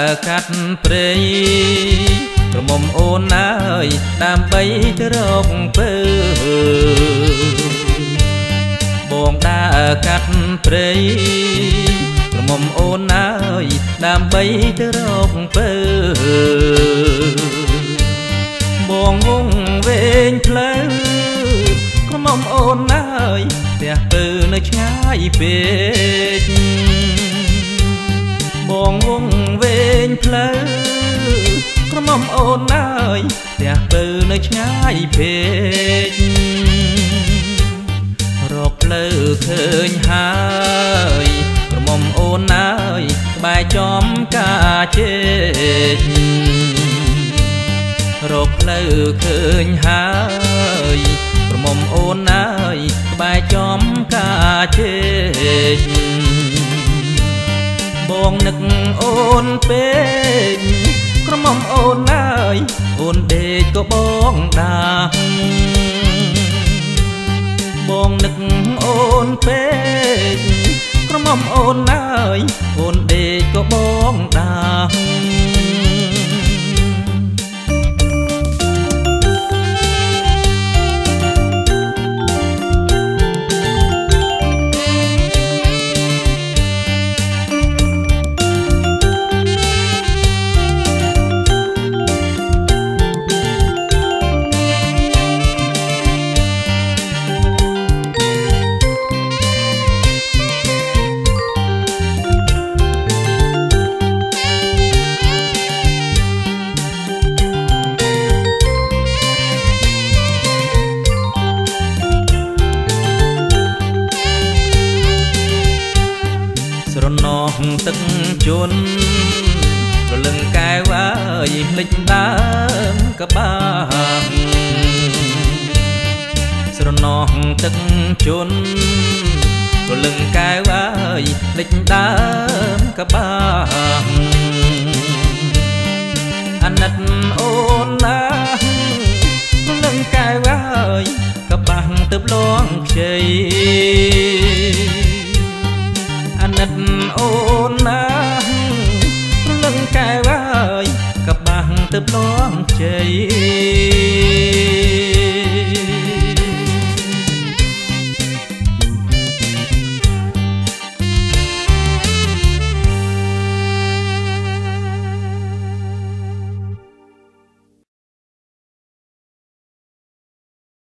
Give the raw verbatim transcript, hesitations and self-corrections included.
កាត់ព្រៃក្រមុំអូនអើយដើម្បីទៅរកពើបងដើរកាត់ព្រៃក្រមុំអូនអើយដើម្បីទៅរកពើបងវងវែងផ្លូវក្រមុំអូនអើយផ្ទះពើនៅឆ្ងាយពេកបងវងវែងផ្លូវក្រមុំអូនអើយផ្ទះពើនៅឆ្ងាយពេករកផ្លូវឃើញហើយក្រមុំអូនអើយក្បែរចំការជែករកផ្លូវឃើញហើយក្រមុំអូនអើយក្បែរចំការជែកបងនឹកអូនពេកក្រមុំអូនអើយអូនដេកក៏បងដាស់បងនឹកអូនពេកក្រមុំអូនអើយអូនដេកក៏បងដាស់ស្រណោះទឹកជន់រលឹងកែវអើយភ្លេចដើមកបាំងស្រណោះទឹកជន់រលឹងកែវអើយភ្លេចដើមកបាំងអាណិតអូនណារលឹងកែវអើយកបាំងទៅលងខ្ចីអាណិតអូនណារលឹងកែវអើយកបាំងទៅលងខ្ចី